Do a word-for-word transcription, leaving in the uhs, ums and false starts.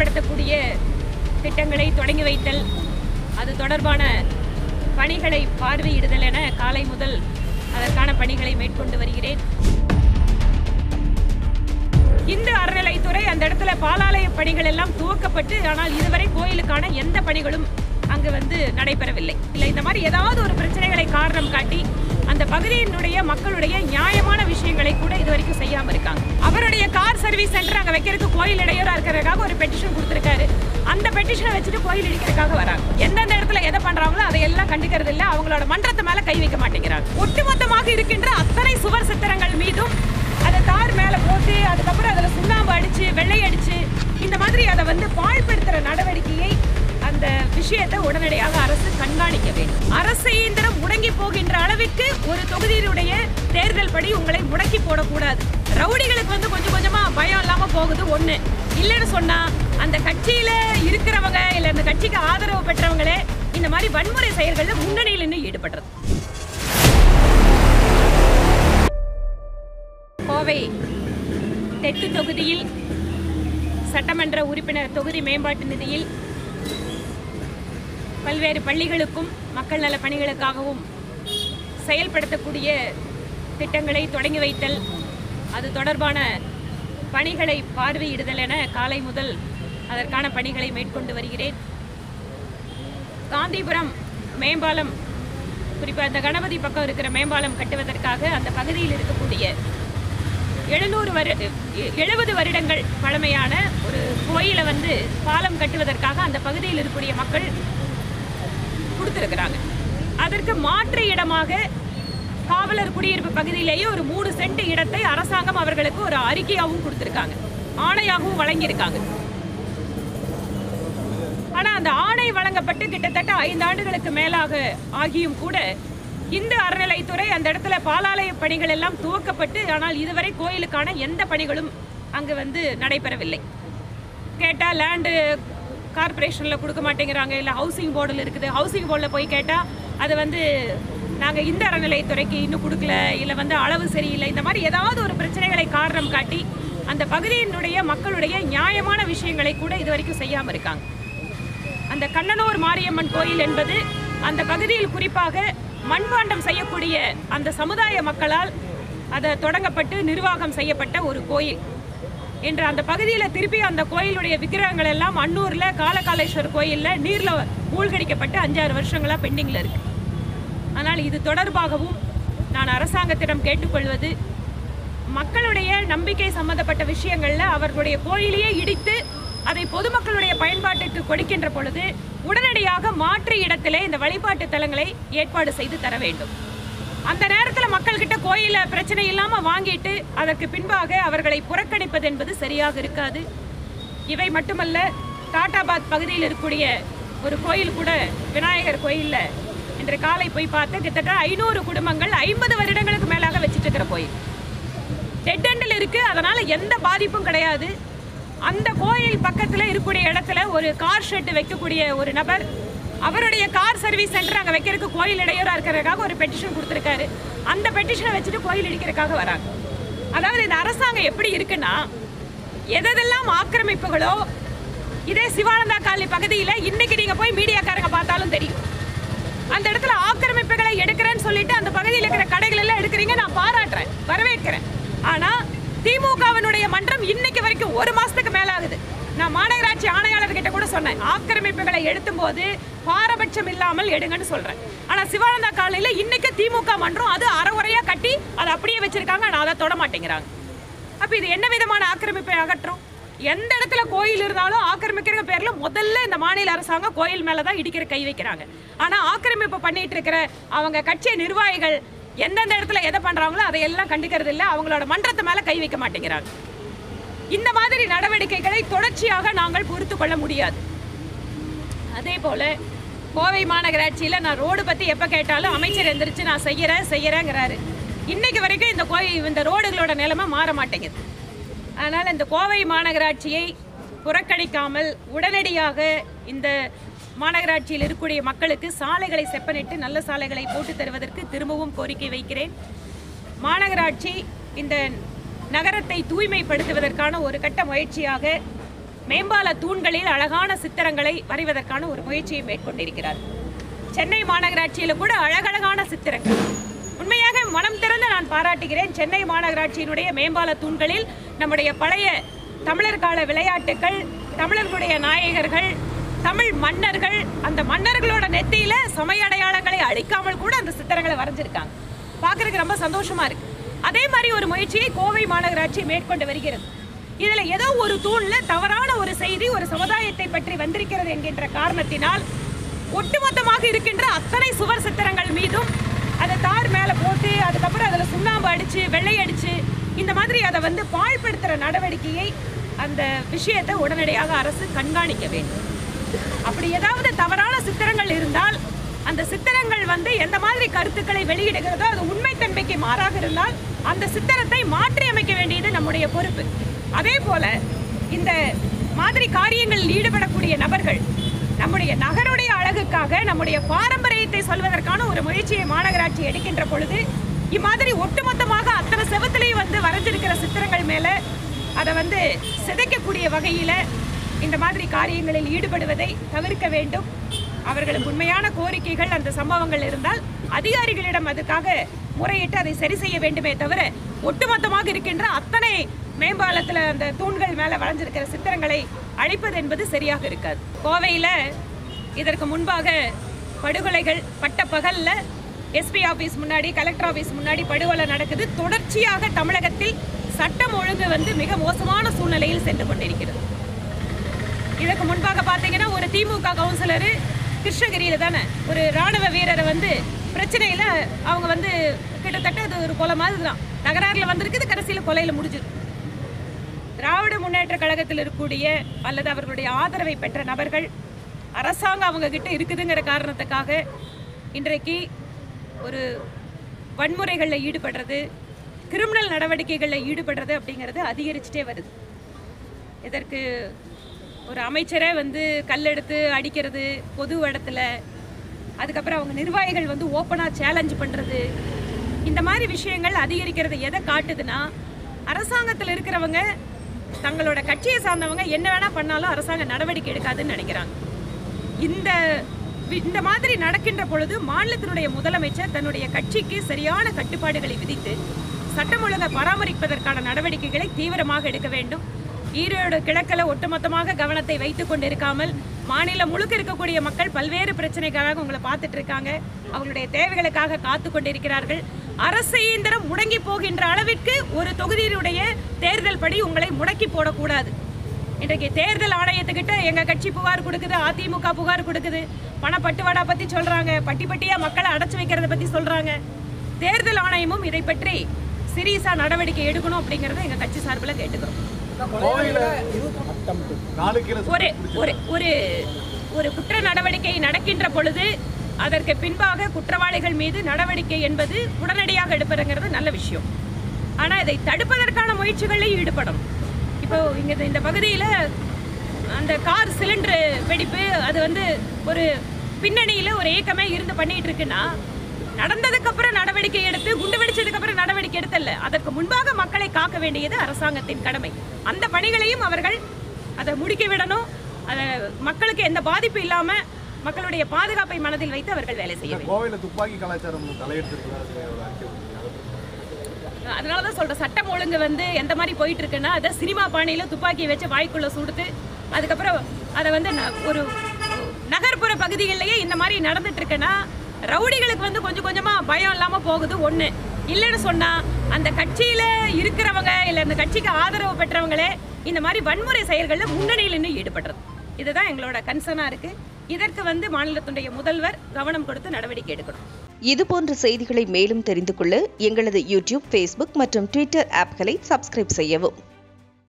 செயல்படுத்தக்கூடிய திட்டங்களை தொடங்கி வைத்தல், அது தொடர்பான பணிகளை பார்வையிடுதல் என காலை முதல் அதற்கான பணிகளை மேற்கொண்டு வருகிறேன். இந்து அறநிலைத்துறை அந்த இடத்துல பாலாலய பணிகள் எல்லாம் துவக்கப்பட்டு, ஆனால் இதுவரை கோயிலுக்கான எந்த பணிகளும் அங்கு வந்து நடைபெறவில்லை. இல்லை, இந்த மாதிரி ஏதாவது ஒரு பிரச்சனைகளை காரணம் காட்டி அந்த பகுதியினுடைய மக்களுடைய நியாயமான விஷயங்களை கூட இது வரைக்கும் செய்யாம இருக்காங்க. அவருடைய கார் சர்வீஸ் சென்டர் அங்க வைக்கிறதுக்கு கோயில் இடையூறா இருக்கிறதுக்காக ஒரு பெட்டிஷன் கொடுத்திருக்காரு. அந்த பெட்டிஷனை வச்சுட்டு கோயில் இடிக்கிறதுக்காக வராங்க. எந்தெந்த இடத்துல எதை பண்றாங்களோ அதையெல்லாம் கண்டுக்கிறது இல்லை. அவங்களோட மன்றத்து மேல கை வைக்க மாட்டேங்கிறாங்க. ஒட்டுமொத்தமாக இருக்கின்ற அத்தனை சுவர் சித்திரங்கள் மீதும் அதை தார் மேல போட்டு, அதுக்கப்புறம் அதுல சுண்ணாம்பு அடிச்சு வெள்ளை அடிச்சு இந்த மாதிரி அதை வந்து பாழ்படுத்துற நடவடிக்கையை, அந்த விஷயத்தை உடனடியாக அரசு கண்காணிக்க வேண்டும். அரசு இயந்திரம் முடங்கி போகின்ற அளவிற்கு ஒரு தொகுதியினுடைய தேர்தல் படி உங்களை முடக்கி போடக்கூடாது. ரவுடிகளுக்கு வந்து கொஞ்சம் கொஞ்சமா பயம் இல்லாம போகுது ஒண்ணு. இல்லைன்னு சொன்னா அந்த கட்சியில இருக்கிறவங்க இல்ல அந்த கட்சிக்கு ஆதரவு பெற்றவங்களே இந்த மாதிரி வன்முறை செயல்கள்ல முன்னணியில் நின்று ஈடுபடுறது. கோவை தெற்கு தொகுதியில் சட்டமன்ற உறுப்பினர் தொகுதி மேம்பாட்டு நிதியில் பல்வேறு பள்ளிகளுக்கும் மக்கள் நல பணிகளுக்காகவும் செயல்படுத்தக்கூடிய திட்டங்களை தொடங்கி வைத்தல், அது தொடர்பான பணிகளை பார்வையிடுதல் என காலை முதல் அதற்கான பணிகளை மேற்கொண்டு வருகிறேன். காந்திபுரம் மேம்பாலம், குறிப்பாக அந்த கணபதி பக்கம் இருக்கிற மேம்பாலம் கட்டுவதற்காக அந்த பகுதியில் இருக்கக்கூடிய எழுநூறு வரு எழுபது வருடங்கள் பழமையான ஒரு கோயிலை வந்து பாலம் கட்டுவதற்காக அந்த பகுதியில் இருக்கக்கூடிய மக்கள் கொடுத்திருக்கிறாங்க. அதற்கு மாற்று இடமாக காவலர் குடியிருப்பு பகுதியிலேயே ஒரு மூணு சென்ட் இடத்தை அரசாங்கம் அவர்களுக்கு ஒரு அறிக்கையாகவும் கொடுத்திருக்காங்க, ஆணையாகவும் வழங்கியிருக்காங்க. ஆனா அந்த ஆணை வழங்கப்பட்டு கிட்டத்தட்ட ஐந்து ஆண்டுகளுக்கு மேலாக ஆகியும் கூட இந்து அறநிலைத்துறை அந்த இடத்துல பாலாலய பணிகள் எல்லாம் துவக்கப்பட்டு, ஆனால் இதுவரை கோயிலுக்கான எந்த பணிகளும் அங்கு வந்து நடைபெறவில்லை. கேட்டால் லேண்டு கார்பரேஷனில் கொடுக்க மாட்டேங்கிறாங்க, இல்லை ஹவுசிங் போர்டில் இருக்குது. ஹவுசிங் போர்டில் போய் கேட்டால் அது வந்து நாங்கள் இந்த அறநிலைத்துறைக்கு இன்னும் கொடுக்கல, இல்லை வந்து அளவு சரியில்லை. இந்த மாதிரி ஏதாவது ஒரு பிரச்சனைகளை காரணம் காட்டி அந்த பகுதியினுடைய மக்களுடைய நியாயமான விஷயங்களை கூட இது வரைக்கும் செய்யாமல் இருக்காங்க. அந்த கண்ணனூர் மாரியம்மன் கோயில் என்பது அந்த பகுதியில் குறிப்பாக மண்பாண்டம் செய்யக்கூடிய அந்த சமுதாய மக்களால் அதை தொடங்கப்பட்டு நிர்வாகம் செய்யப்பட்ட ஒரு கோயில். என்று அந்த பகுதியில் திருப்பி அந்த கோயிலுடைய விக்கிரகங்கள் எல்லாம் அன்னூரில் காலகாலேஸ்வர் கோயிலில் நீரில் மூழ்கடிக்கப்பட்டு அஞ்சாறு வருஷங்களாக பெண்டிங்கில் இருக்குது. ஆனால் இது தொடர்பாகவும் நான் அரசாங்கத்திடம் கேட்டுக்கொள்வது, மக்களுடைய நம்பிக்கை சம்பந்தப்பட்ட விஷயங்களில் அவர்களுடைய கோயிலையே இடித்து அதை பொதுமக்களுடைய பயன்பாட்டிற்கு கொடுக்கின்ற பொழுது உடனடியாக மாற்று இடத்திலே இந்த வழிபாட்டு தலங்களை ஏற்பாடு செய்து தர வேண்டும். அந்த நேரத்தில் மக்கள்கிட்ட கோயில பிரச்சனை இல்லாமல் வாங்கிட்டு அதற்கு பின்பாக அவர்களை புறக்கணிப்பது என்பது சரியாக இருக்காது. இவை மட்டுமல்ல, டாட்டாபாத் பகுதியில் இருக்கக்கூடிய ஒரு கோயில் கூட, விநாயகர் கோயிலில் இன்று காலை போய் பார்த்து கிட்டத்தட்ட ஐநூறு குடும்பங்கள் ஐம்பது வருடங்களுக்கு மேலாக வச்சுட்டு இருக்கிற கோயில் டெட் எண்டில் இருக்குது. அதனால் எந்த பாதிப்பும் கிடையாது. அந்த கோயில் பக்கத்தில் இருக்கக்கூடிய இடத்துல ஒரு கார் ஷெட்டு வைக்கக்கூடிய ஒரு நபர் அவருடைய கார் சர்வீஸ் சென்டர் அங்கே வைக்கிறதுக்கு கோயில் இடையூறா இருக்கிறதுக்காக ஒரு பெட்டிஷன் கொடுத்துருக்காரு. அந்த பெட்டிஷனை வச்சுட்டு கோயில் இடிக்கிறதுக்காக வராங்க. அதாவது இந்த அரசாங்கம் எப்படி இருக்குன்னா, எதெல்லாம் ஆக்கிரமிப்புகளோ, இதே சிவானந்தா காலனி பகுதியில் இன்னைக்கு நீங்கள் போய் மீடியாக்காரங்க பார்த்தாலும் தெரியும். அந்த இடத்துல ஆக்கிரமிப்புகளை எடுக்கிறேன்னு சொல்லிட்டு அந்த பகுதியில் இருக்கிற கடைகள் எல்லாம் எடுக்கிறீங்க, நான் பாராட்டுறேன், வரவேற்கிறேன். ஆனால் திமுகவினுடைய மன்றம் இன்னைக்கு வரைக்கும் ஒரு மாசத்துக்கு மேல ஆகுது. நான் மாநகராட்சி ஆணையாளர்கிட்ட கூட சொன்னேன், ஆக்கிரமிப்புகளை எடுத்தும் போது பாரபட்சம் இல்லாமல் எடுங்கன்னு சொல்றேன். ஆனா சிவானந்தா காலையில இன்னைக்கு திமுக மன்றம் அது அறவுரையா கட்டி அதை அப்படியே வச்சிருக்காங்க, ஆனா அதை தொட மாட்டேங்கிறாங்க. அப்ப இது என்ன விதமான ஆக்கிரமிப்பை அகற்றும்? எந்த இடத்துல கோயில் இருந்தாலும் ஆக்கிரமிக்கிற பேர்ல முதல்ல இந்த மாநில அரசாங்கம் கோயில் மேலதான் இடிக்கிற கை வைக்கிறாங்க. ஆனா ஆக்கிரமிப்பு பண்ணிட்டு இருக்கிற அவங்க கட்சி நிர்வாகிகள் எந்தெந்த இடத்துல எதை பண்றாங்களோ அதையெல்லாம் கண்டுக்கிறது இல்லை, அவங்களோட மன்றத்து மேல கை வைக்க மாட்டேங்கிறாங்க. இந்த மாதிரி நடவடிக்கைகளை தொடர்ச்சியாக நாங்கள் பொறுத்து கொள்ள முடியாது. அதே போல கோவை மாநகராட்சியில் நான் ரோடு பற்றி எப்போ கேட்டாலும் அமைச்சர் எந்திரிச்சு நான் செய்கிறேன் செய்கிறேங்கிறாரு. இன்னைக்கு வரைக்கும் இந்த கோயில் இந்த ரோடுகளோட நிலைமை மாற மாட்டேங்குது. அதனால் இந்த கோவை மாநகராட்சியை புறக்கணிக்காமல் உடனடியாக இந்த மாநகராட்சியில் இருக்கக்கூடிய மக்களுக்கு சாலைகளை செப்பனிட்டு நல்ல சாலைகளை போட்டு தருவதற்கு திரும்பவும் கோரிக்கை வைக்கிறேன். மாநகராட்சி இந்த நகரத்தை தூய்மைப்படுத்துவதற்கான ஒரு கட்ட முயற்சியாக மேம்பால தூண்களில் அழகான சித்திரங்களை வரைவதற்கான ஒரு முயற்சியை மேற்கொண்டிருக்கிறார். சென்னை மாநகராட்சியில் கூட அழகழகான சித்திரங்கள். உண்மையாக மனம் திறந்து நான் பாராட்டுகிறேன். சென்னை மாநகராட்சியினுடைய மேம்பால தூண்களில் நம்முடைய பழைய தமிழர் கால விளையாட்டுகள், தமிழர்களுடைய நாயகர்கள், தமிழ் மன்னர்கள், அந்த மன்னர்களோட நெத்தியில சமய அடையாளங்களை அழிக்காமல் கூட அந்த சித்திரங்களை வரைஞ்சிருக்காங்க. பார்க்கறதுக்கு ரொம்ப சந்தோஷமா இருக்கு. அதே மாதிரி ஒரு முயற்சியை கோவை மாநகராட்சி மேற்கொண்டு வருகிறது. இதுல ஏதோ ஒரு தூண்ல தவறான ஒரு செய்தி ஒரு சமுதாயத்தை பற்றி வந்திருக்கிறது என்கின்ற காரணத்தினால் ஒட்டுமொத்தமாக இருக்கின்ற அத்தனை சுவர் சித்திரங்கள் மீதும் அதை தார் மேல போட்டு அதுக்கப்புறம் அதுல சுண்ணாம்பு அடிச்சு வெள்ளை அடிச்சு இந்த மாதிரி அதை வந்து பாழ்படுத்துற நடவடிக்கையை அந்த விஷயத்தை உடனடியாக அரசு கண்காணிக்க வேண்டும். அப்படி ஏதாவது தவறான சித்திரங்கள் இருந்தால் அந்த சித்திரங்கள் வந்து எந்த மாதிரி கருத்துக்களை வெளியிடுகிறதோ அது உண்மைத்தன்மைக்கு மாறாக இருந்தால் அந்த சித்திரத்தை மாற்றி அமைக்க வேண்டியது நம்முடைய பொறுப்பு. அதே போல இந்த மாதிரி காரியங்களில் ஈடுபடக்கூடிய நபர்கள் நம்முடைய நகருடைய அழகுக்காக நம்முடைய பாரம்பரியத்தை சொல்வதற்கான ஒரு முயற்சியை மாநகராட்சி எடுக்கின்ற பொழுது இம்மாதிரி ஒட்டுமொத்தமாக அத்தனை செவத்திலையும் வந்து வரைஞ்சிருக்கிற சித்திரங்கள் மேல அதை வந்து சிதைக்கக்கூடிய வகையில இந்த மாதிரி காரியங்களில் ஈடுபடுவதை தவிர்க்க வேண்டும். அவர்களுக்கு உண்மையான கோரிக்கைகள் அந்த சம்பவங்கள் இருந்தால் அதிகாரிகளிடம் அதுக்காக முறையிட்டு அதை சரி செய்ய வேண்டுமே தவிர ஒட்டுமொத்தமாக இருக்கின்ற அத்தனை மேம்பாலத்தில் அந்த தூண்கள் மேலே வளைஞ்சிருக்கிற சித்திரங்களை அழிப்பது என்பது சரியாக இருக்காது. கோவையில் இதற்கு முன்பாக படுகொலைகள் பட்ட பகலில் எஸ்பி ஆஃபீஸ் முன்னாடி கலெக்டர் ஆஃபீஸ் முன்னாடி படுகொலை நடக்குது. தொடர்ச்சியாக தமிழகத்தில் சட்டம் ஒழுங்கு வந்து மிக மோசமான சூழ்நிலையில் சென்று கொண்டிருக்கிறது. இதற்கு முன்பாக பார்த்தீங்கன்னா ஒரு திமுக கவுன்சிலரு கிருஷ்ணகிரியில் தானே ஒரு ராணுவ வீரரை வந்து பிரச்சனையில் அவங்க வந்து கிட்டத்தட்ட அது ஒரு கொலை மாதிரி தான் தகராறில் வந்திருக்குது, கடைசியில் கொலையில் முடிஞ்சிருக்கு. திராவிட முன்னேற்ற கழகத்தில் இருக்கக்கூடிய அல்லது அவர்களுடைய ஆதரவை பெற்ற நபர்கள் அரசாங்கம் அவங்க கிட்ட இருக்குதுங்கிற காரணத்துக்காக இன்றைக்கு ஒரு வன்முறைகளில் ஈடுபடுறது, கிரிமினல் நடவடிக்கைகளில் ஈடுபடுறது அப்படிங்கிறது அதிகரிச்சுட்டே வருது. இதற்கு ஒரு அமைச்சரே வந்து கல்லெடுத்து அடிக்கிறது பொது இடத்துல, அதுக்கப்புறம் அவங்க நிர்வாகிகள் வந்து ஓப்பனாக சேலஞ்ச் பண்ணுறது, இந்த மாதிரி விஷயங்கள் அதிகரிக்கிறது எதை காட்டுதுன்னா அரசாங்கத்தில் இருக்கிறவங்க தங்களோட கட்சியை சார்ந்தவங்க என்ன வேணால் பண்ணாலும் அரசாங்கம் நடவடிக்கை எடுக்காதுன்னு நினைக்கிறாங்க. இந்த இந்த மாதிரி நடக்கின்ற பொழுது மாநிலத்தினுடைய முதலமைச்சர் தன்னுடைய கட்சிக்கு சரியான கட்டுப்பாடுகளை விதித்து சட்டம் ஒழுங்கை பராமரிப்பதற்கான நடவடிக்கைகளை தீவிரமாக எடுக்க வேண்டும். ஈரோடு கிழக்கில் ஒட்டுமொத்தமாக கவனத்தை வைத்து கொண்டு இருக்காமல் மாநிலம் முழுக்க இருக்கக்கூடிய மக்கள் பல்வேறு பிரச்சனைக்காக உங்களை பார்த்துட்டு இருக்காங்க. அவங்களுடைய தேவைகளுக்காக காத்து கொண்டிருக்கிறார்கள். அரசு இயந்திரம் முடங்கி போகின்ற அளவிற்கு ஒரு தொகுதியினுடைய தேர்தல் படி உங்களை முடக்கி போடக்கூடாது. இன்றைக்கு தேர்தல் ஆணையத்துக்கிட்ட எங்கள் கட்சி புகார் கொடுக்குது, அதிமுக புகார் கொடுக்குது, பணப்பட்டுவாடா பற்றி சொல்கிறாங்க, பட்டி பட்டியாக மக்களை அடைச்சி வைக்கிறத பற்றி சொல்கிறாங்க. தேர்தல் ஆணையமும் இதை பற்றி சீரியஸாக நடவடிக்கை எடுக்கணும் அப்படிங்கிறத எங்கள் கட்சி சார்பில் கேட்டுக்கிறோம். ஒரு ஒரு ஒரு குற்ற நடவடிக்கை நடக்கின்ற பொழுது அதற்கு பின்பாக குற்றவாளிகள் மீது நடவடிக்கை என்பது உடனடியாக எடுப்பதுங்கிறது நல்ல விஷயம். ஆனால் இதை தடுப்பதற்கான முயற்சிகளில் ஈடுபடும். இப்போ இங்கே இந்த பகுதியில் அந்த கார் சிலிண்டரு வெடிப்பு அது வந்து ஒரு பின்னணியில் ஒரு ஏக்கமே இருந்து பண்ணிட்டு இருக்குன்னா நடந்ததுக்கு அப்புறம் நடவடிக்கை எடுத்து குண்டு வெடிச்சதுக்கு அப்புறம் நடவடிக்கை எடுத்தல்ல, அதற்கு முன்பாக மக்களை காக்க வேண்டியது அரசாங்கத்தின் கடமை. அந்த பணிகளையும் அவர்கள் அதை முடிக்க விடணும். அதை மக்களுக்கு எந்த பாதிப்பு இல்லாம மக்களுடைய பாதுகாப்பை மனதில் வைத்து அவர்கள் வேலை செய்ய வேண்டும். கோவையில் துப்பாக்கி கலாச்சாரம் அதனாலதான் சொல்ற சட்டம் ஒழுங்கு வந்து எந்த மாதிரி போயிட்டு இருக்குன்னா அதை சினிமா பாணியில துப்பாக்கியை வச்சு வாய்க்குள்ள சுடுத்து அதுக்கப்புறம் அதை வந்து ஒரு நகர்ப்புற பகுதிகளிலேயே இந்த மாதிரி நடந்துட்டு இருக்குன்னா ரவுடிகளுக்கு வந்து கொஞ்சம் கொஞ்சமா பயம் இல்லாம போகுது. ஒண்ணு இல்லைன்னு சொன்னா அந்த கட்சியில இருக்கிறவங்க இல்ல அந்த கட்சிக்கு ஆதரவு பெற்றவங்களே இந்த மாதிரி வன்முறை செயல்களில் முன்னணியில் நின்று ஈடுபடுறது. இதுதான் எங்களோட கன்சர்னா இருக்கு. இதற்கு வந்து மாநிலத்துடைய முதல்வர் கவனம் கொடுத்து நடவடிக்கை எடுக்கணும். இதுபோன்ற செய்திகளை மேலும் தெரிந்து கொள்ள எங்களது யூடியூப், ஃபேஸ்புக் மற்றும் ட்விட்டர் ஆப்களை சப்ஸ்கிரைப் செய்யவும்.